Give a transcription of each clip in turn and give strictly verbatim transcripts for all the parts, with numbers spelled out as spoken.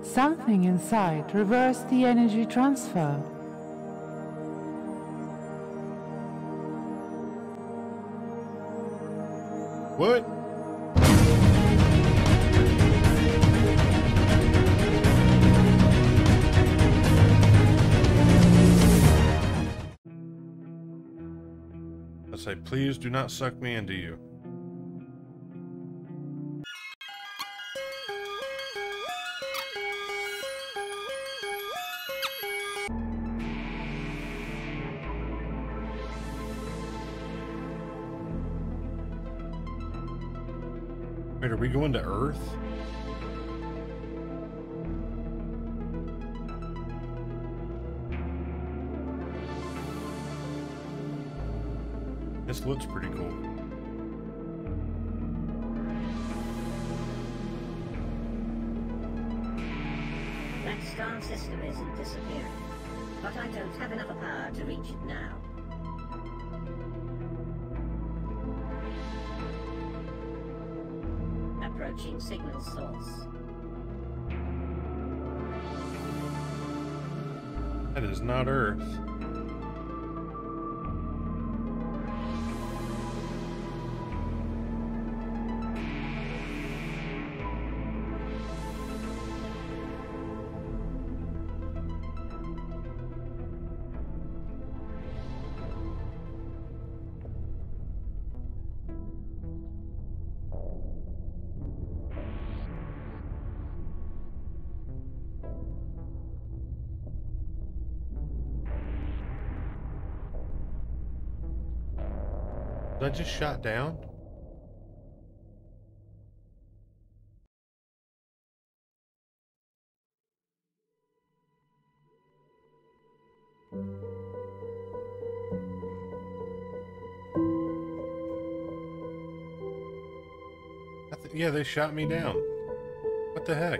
Something inside reversed the energy transfer. What? I say, please do not suck me into you. Wait, are we going to Earth? This looks pretty cool. That star system isn't disappearing, but I don't have enough power to reach it now. Approaching signal source. That is not Earth. Was I just shot down? I th yeah, they shot me down. What the heck?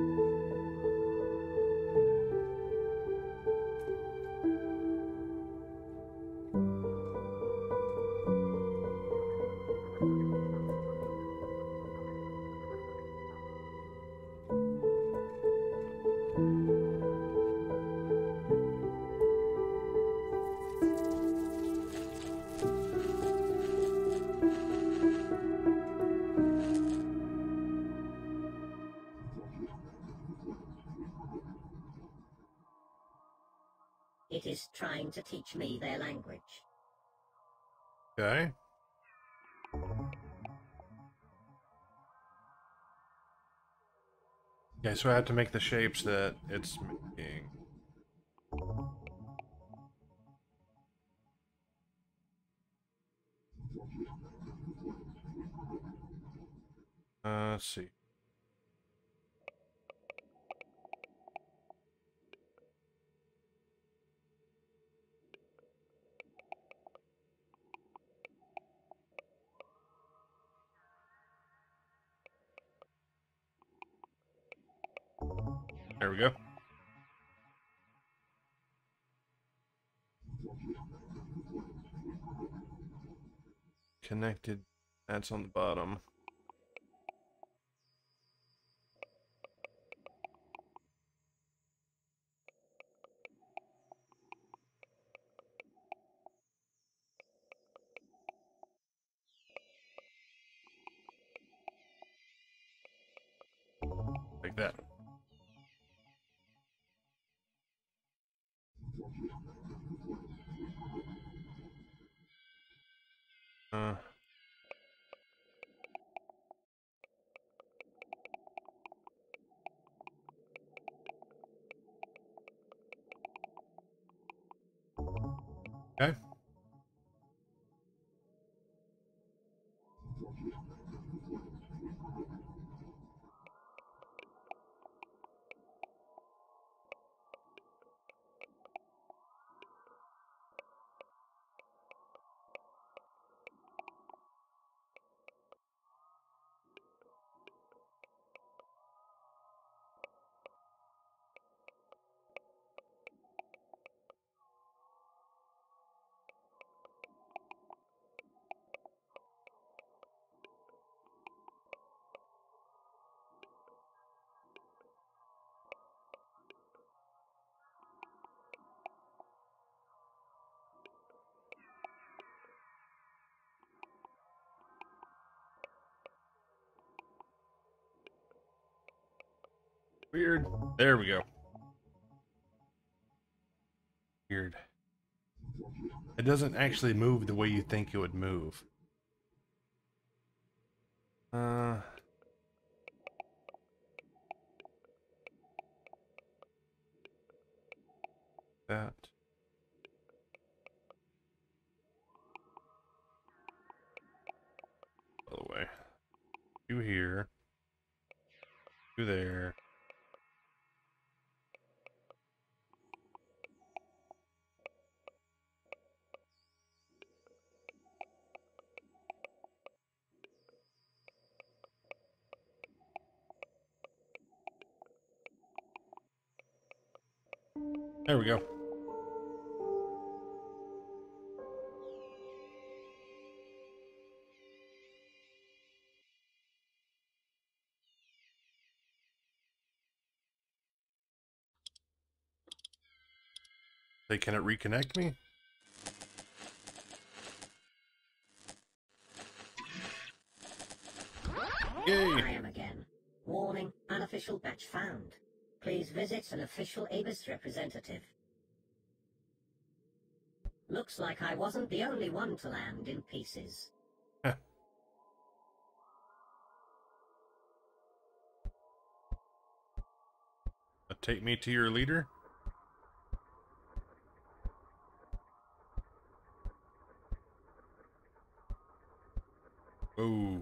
It is trying to teach me their language. Okay. Okay, so I have to make the shapes that it's making. Uh, let's see. There we go. Connected. That's on the bottom. Like that. Uh. Okay. Weird. There we go. Weird. It doesn't actually move the way you think it would move. Uh... That. By the way. You here. You there. There we go. Say, can it reconnect me? Yay! I am again. Warning, unofficial batch found. Please visit an official Abyss representative. Looks like I wasn't the only one to land in pieces. Huh. Take me to your leader? Oh.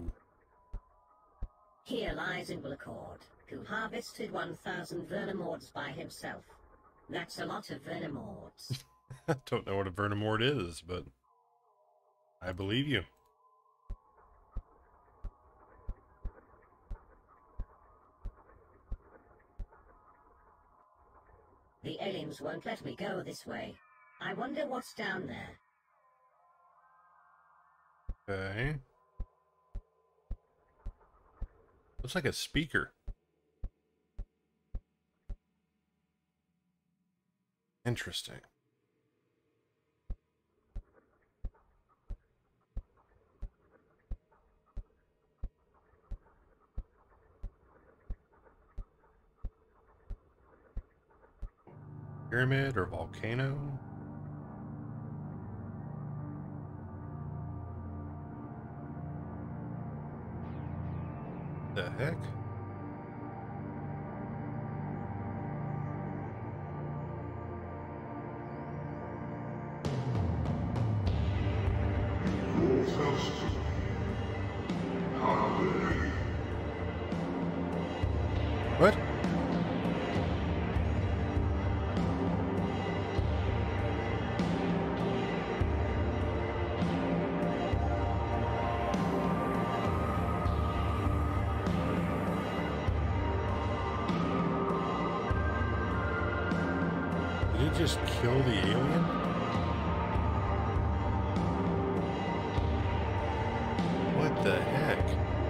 Here lies Inglaccord, who harvested one thousand Vernomords by himself. That's a lot of Vernomords. I don't know what a Vernomord is, but I believe you. The aliens won't let me go this way. I wonder what's down there. Okay. Looks like a speaker. Interesting. Pyramid or volcano? The heck? What? Did it just kill the alien? What the heck?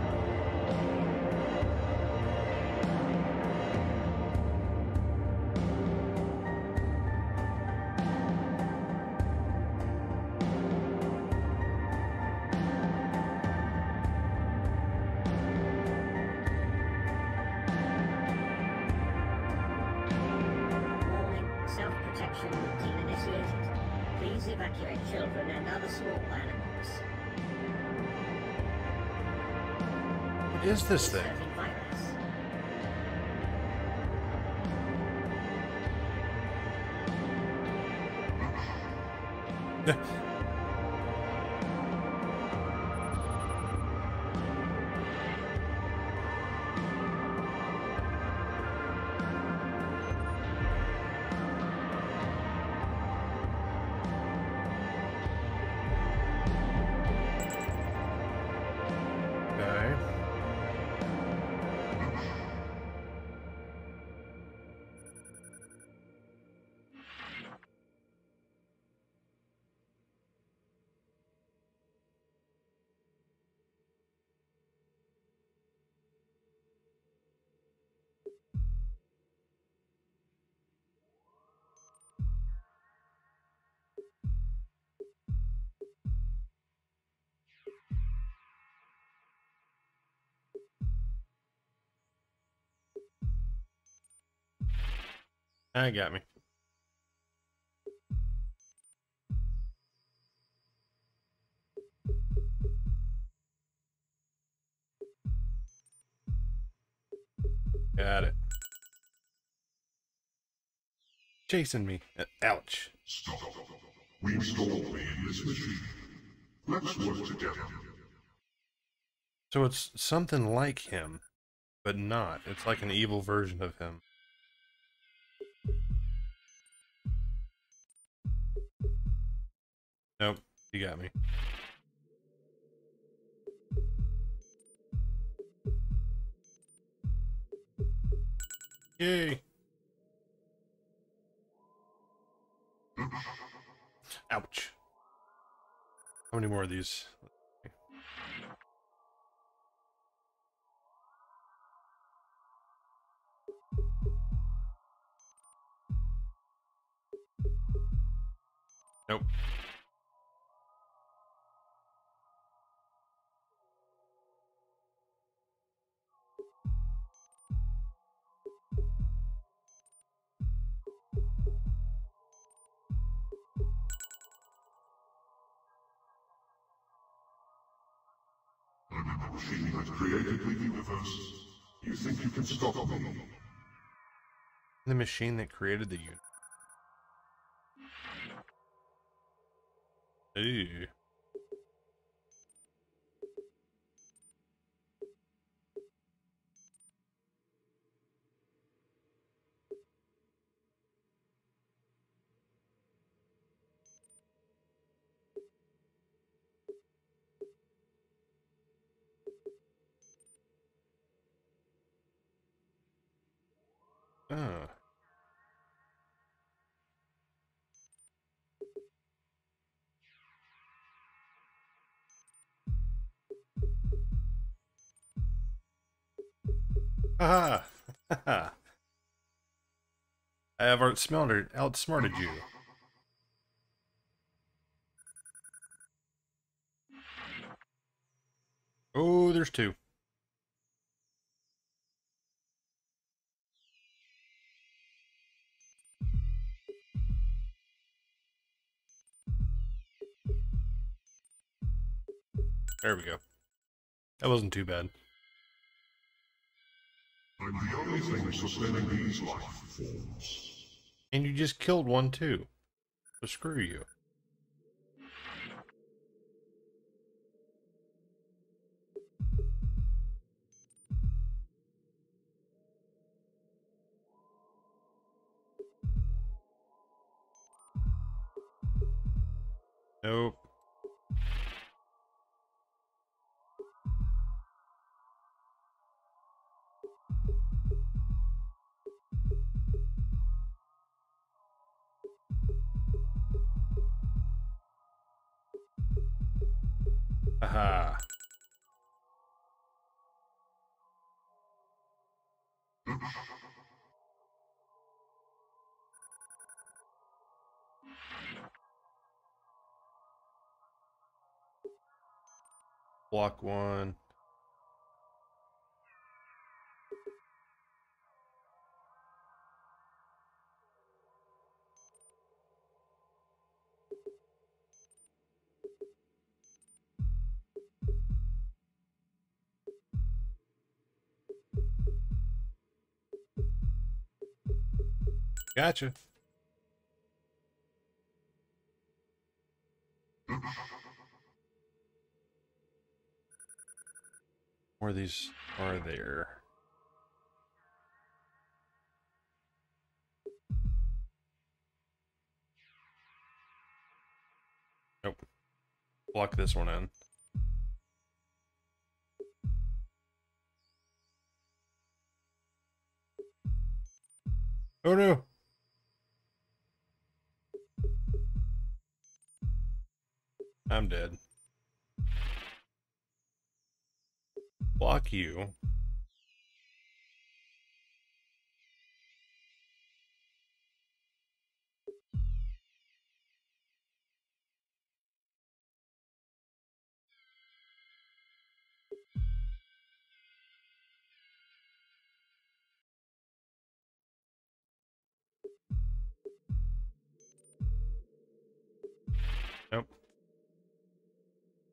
Warning, self-protection routine initiated. Please evacuate children and other small animals. What is this thing? Serving virus. Okay. I got me. Got it. Chasing me. Uh, Ouch. Stop. We installed me in this machine. Let's work together. So it's something like him, but not. It's like an evil version of him. Nope, you got me. Yay! Ouch. How many more of these? Nope. I'm in the machine that created the universe. You think you can stop me? The machine that created the universe. Ooh. Ah. Haha! Haha! I have outsmarted, outsmarted you. Oh, there's two. There we go. That wasn't too bad. I'm the only thing sustaining these life forms. And you just killed one too. So screw you. Nope. Aha. Block one. Gotcha. More of these are there. Nope. Block this one in. Oh no! I'm dead. Block you.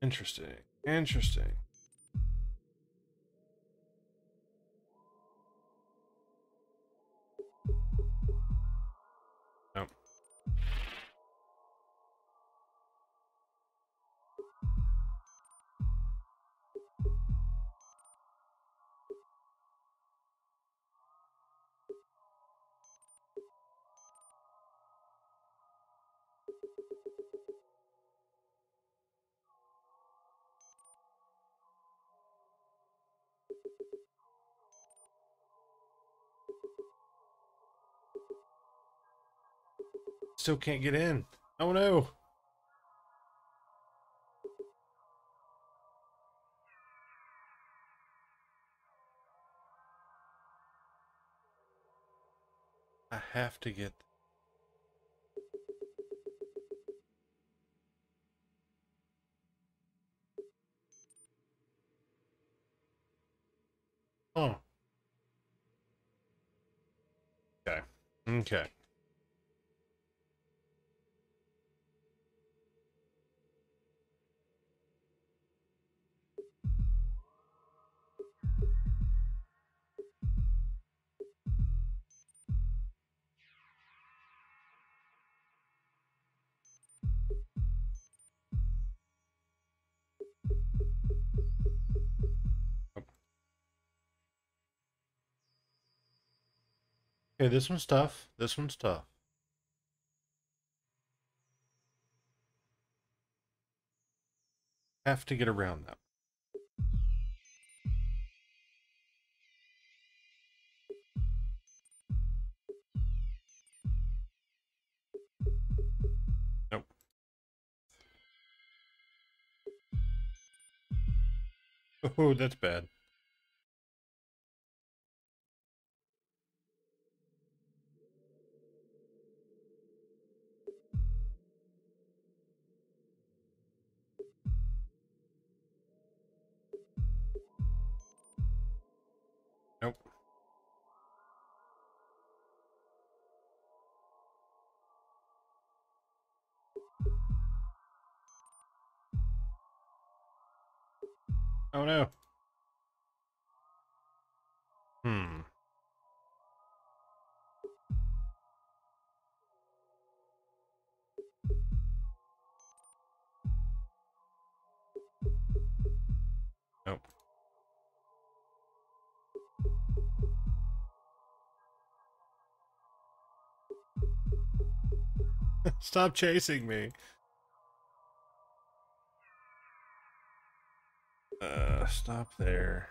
Interesting. Interesting. Nope. Still can't get in. Oh no. I have to get. Oh. Okay. Okay. Okay, this one's tough. This one's tough. Have to get around that. Nope. Oh, that's bad. Nope. Oh no. Hmm. Nope. Stop chasing me. Uh, stop there.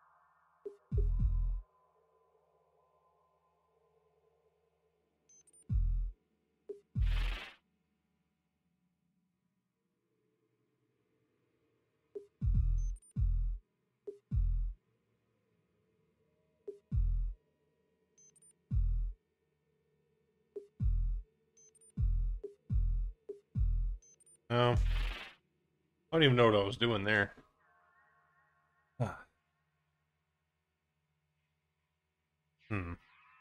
No. I don't even know what I was doing there. Ah. Hmm.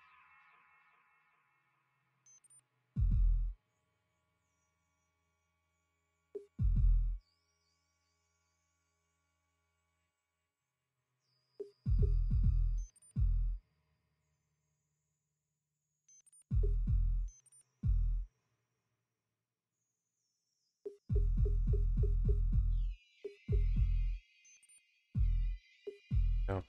No.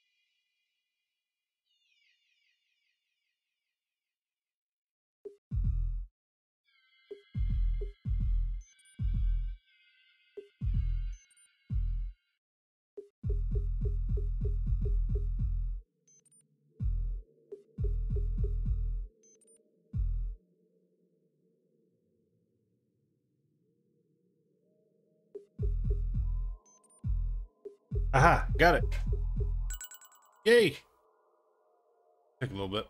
Aha, got it. Yay. Took a little bit.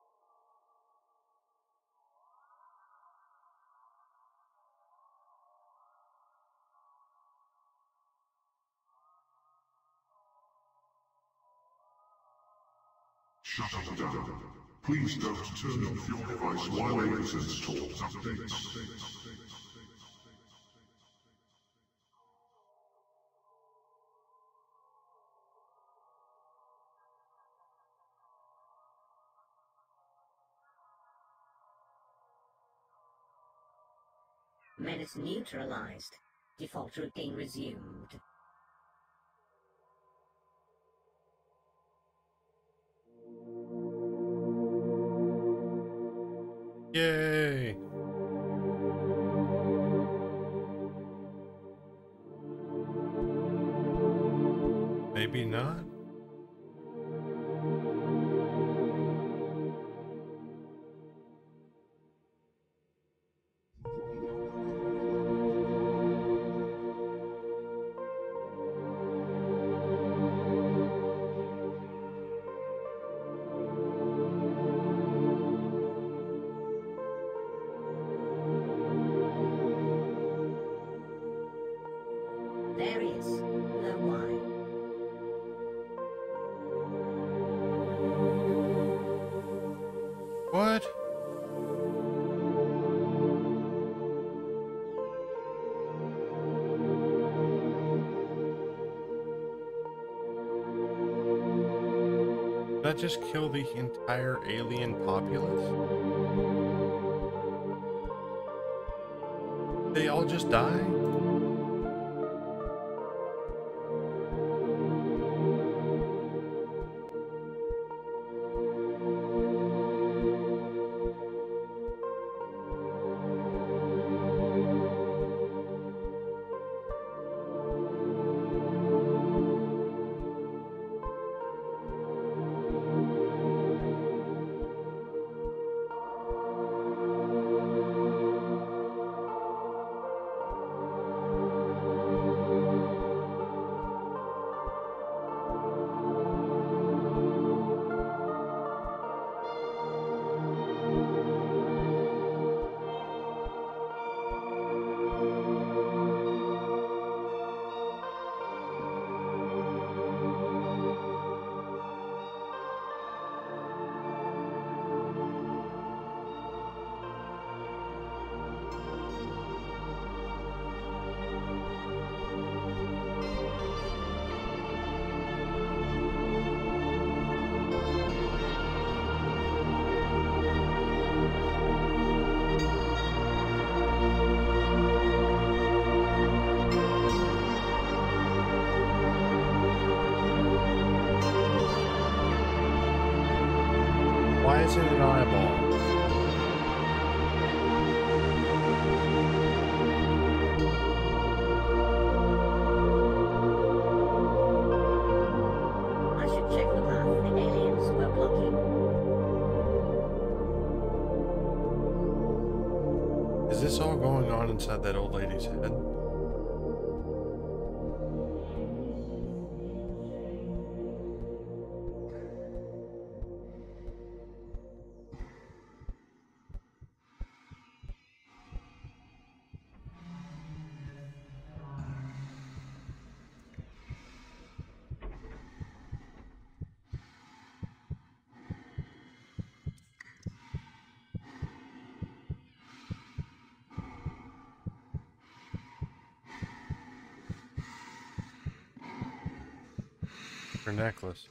Shutting down. Please don't turn off your device while Aiden installs updates. Menace neutralized. Default routine resumed. Yay! Maybe not? There he is. The why. What? Did that just kill the entire alien populace? They all just die? Why is it an eyeball? I should check the path the aliens were blocking. Is this all going on inside that old lady's head? Her necklace.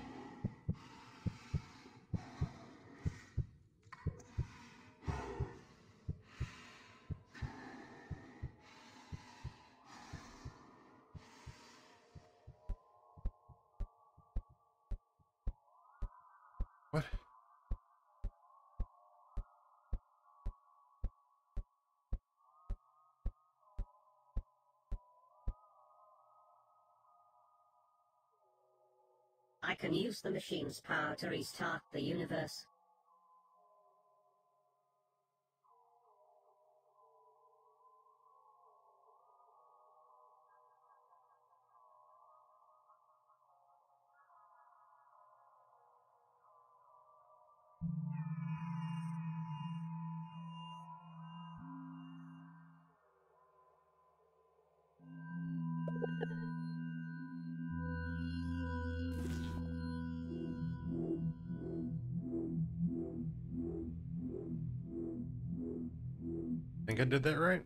What? I can use the machine's power to restart the universe. Think I did that right?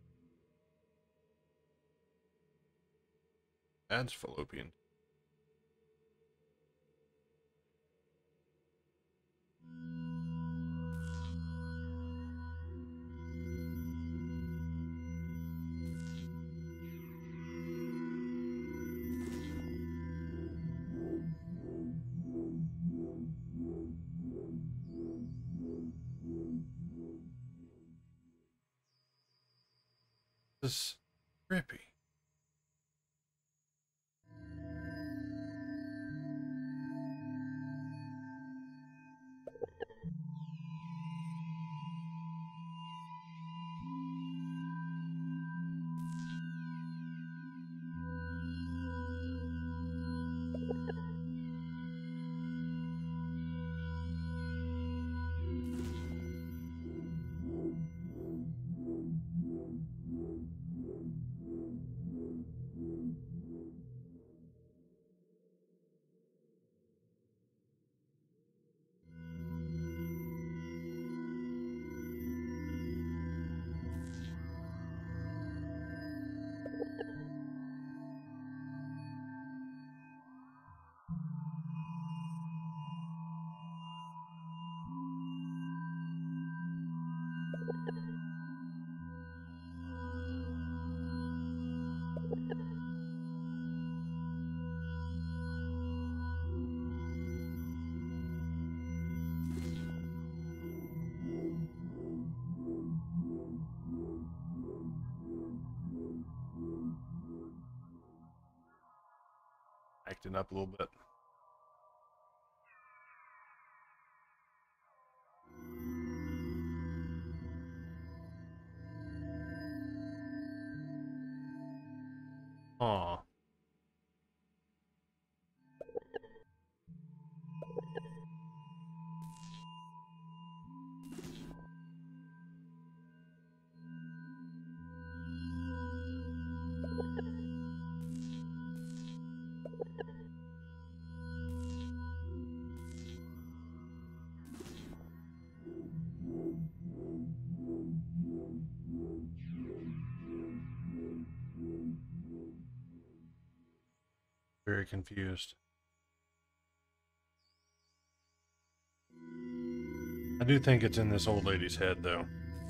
That's fallopian. This is trippy. Acting up a little bit. Aw. Very confused. I do think it's in this old lady's head, though.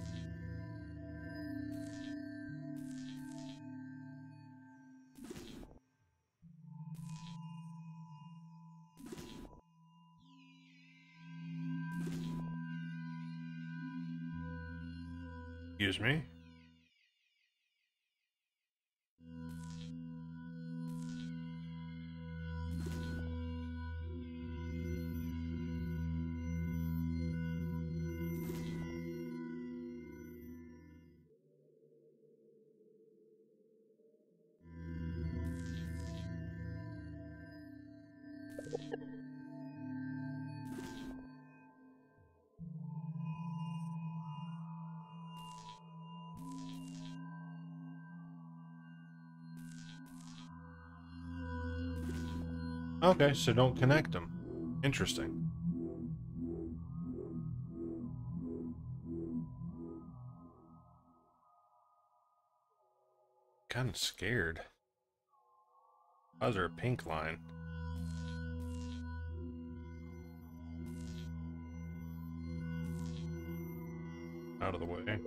Excuse me? Okay, so don't connect them. Interesting. Kind of scared. Why is there a pink line? Out of the way.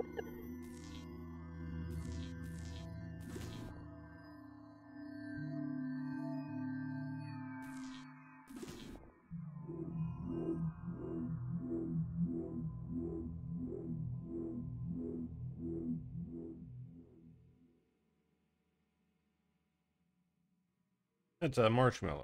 It's a marshmallow.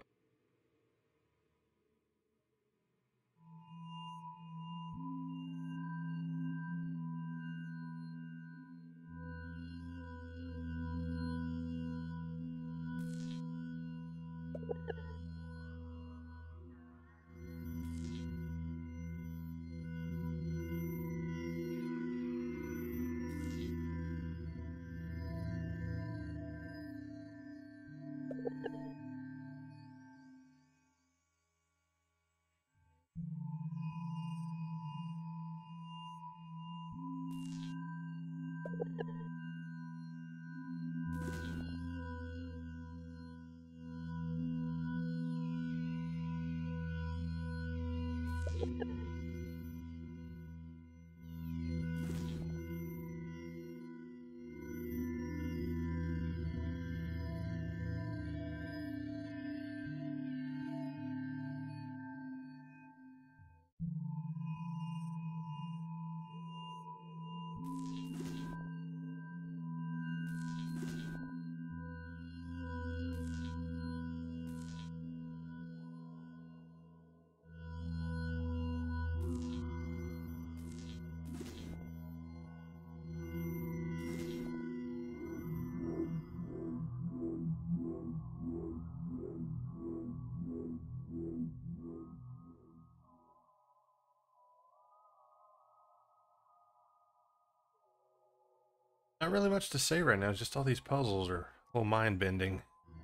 Not really much to say right now, just all these puzzles are a little mind-bending.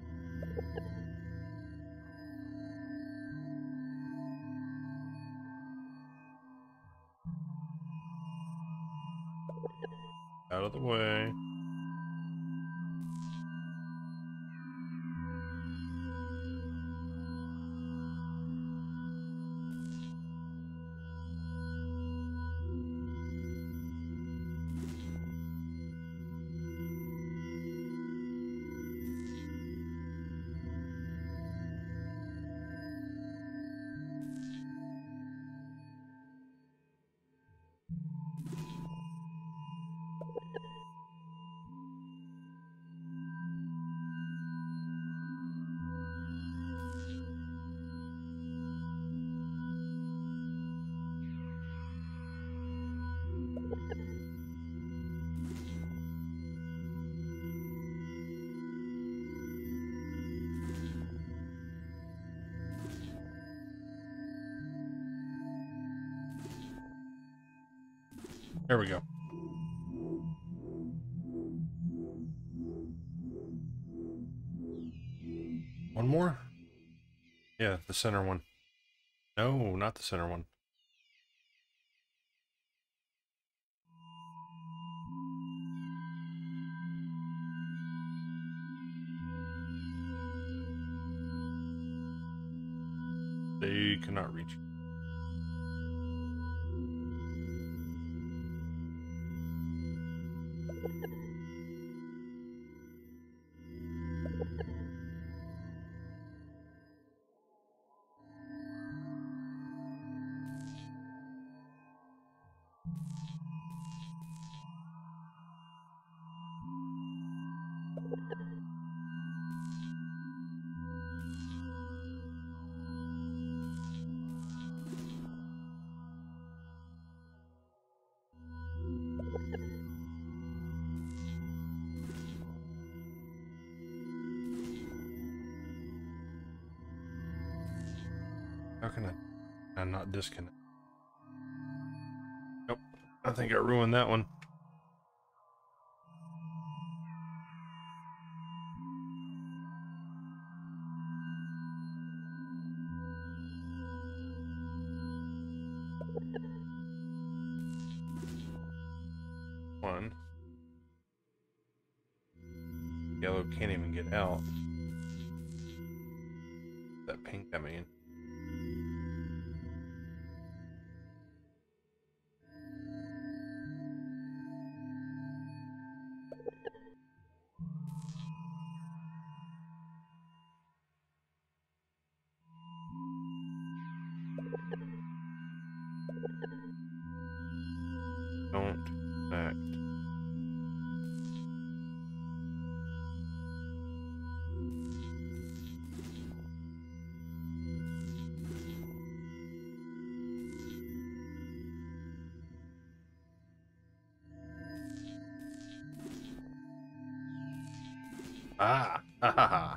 Out of the way. There we go. One more? Yeah, the center one. No, not the center one. They cannot reach. How can I, I not disconnect? Nope. I think I ruined that one. One. Yellow can't even get out. That pink, I mean. Don't act. Ah, ha ha ha.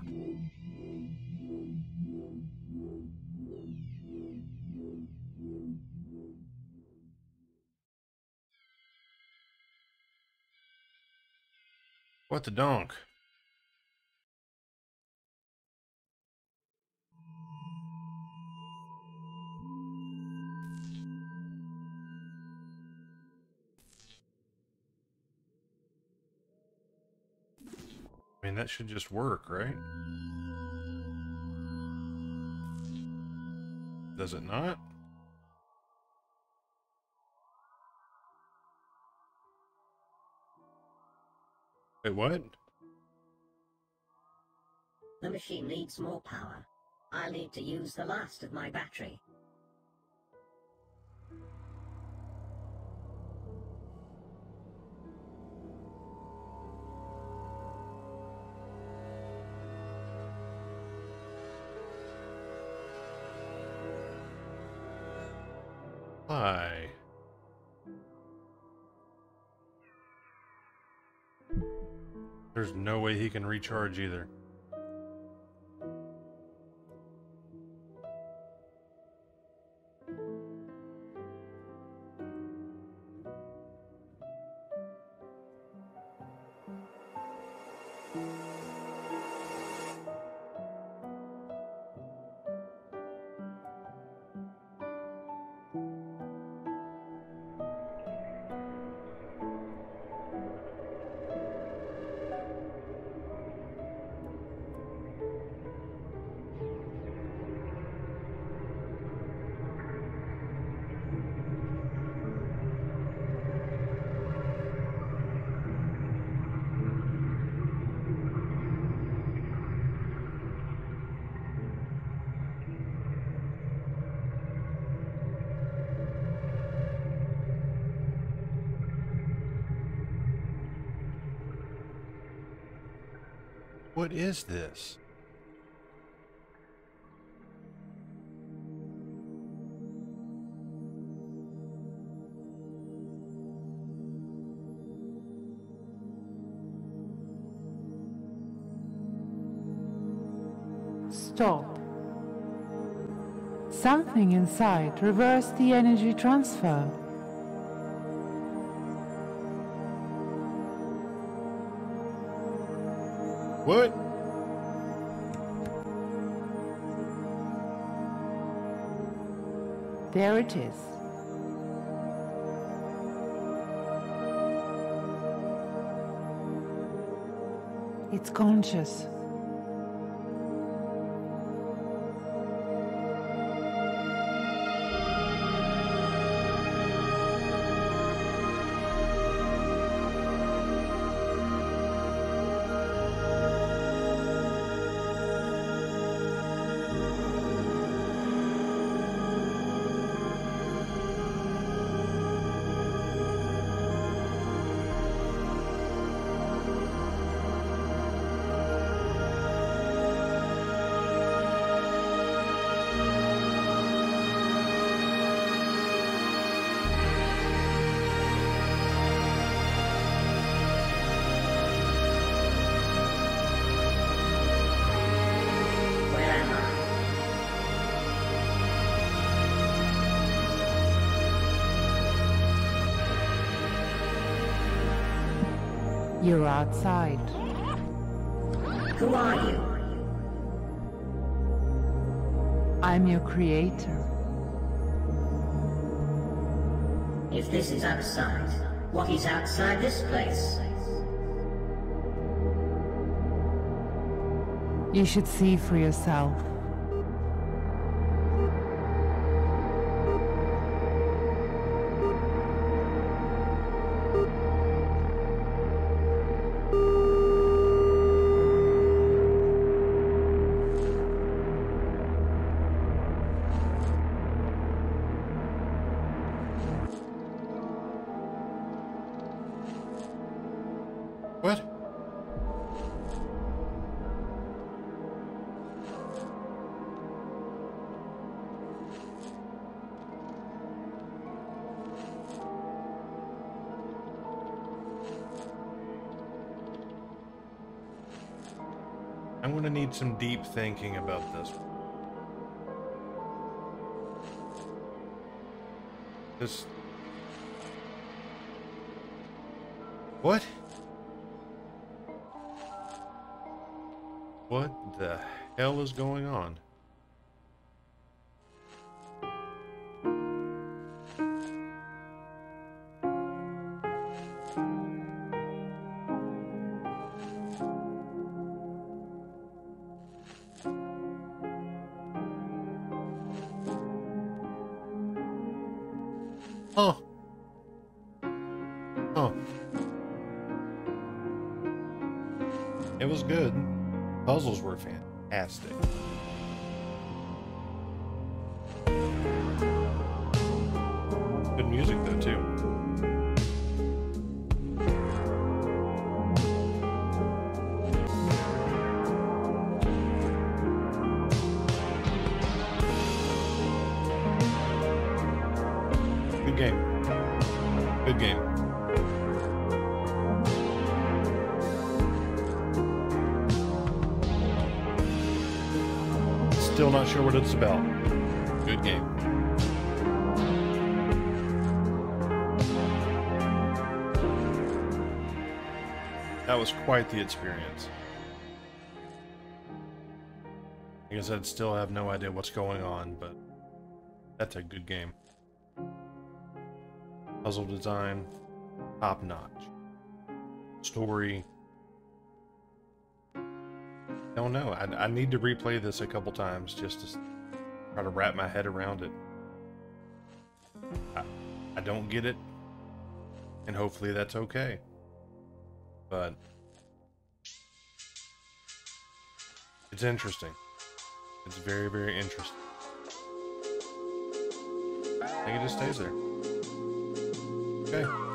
What the donk? I mean, that should just work, right? Does it not? Wait, what? The machine needs more power. I'll need to use the last of my battery. Why? There's no way he can recharge either. What is this? Stop. Something inside reversed the energy transfer. What? There it is. It's conscious. You're outside. Who are you? I'm your creator. If this is outside, what is outside this place? You should see for yourself. What? I'm going to need some deep thinking about this. This... What? What the hell is going on? Oh. Oh. It was good. Puzzles were fantastic. Good music though too. Good game. Good game. Still not sure what it's about. Good game. That was quite the experience. I guess I'd still have no idea what's going on, but that's a good game. Puzzle design, top notch. Story. Don't know. I, I need to replay this a couple times just to try to wrap my head around it. I, I don't get it, and hopefully that's okay. But it's interesting. It's very, very interesting. I think it just stays there. Okay.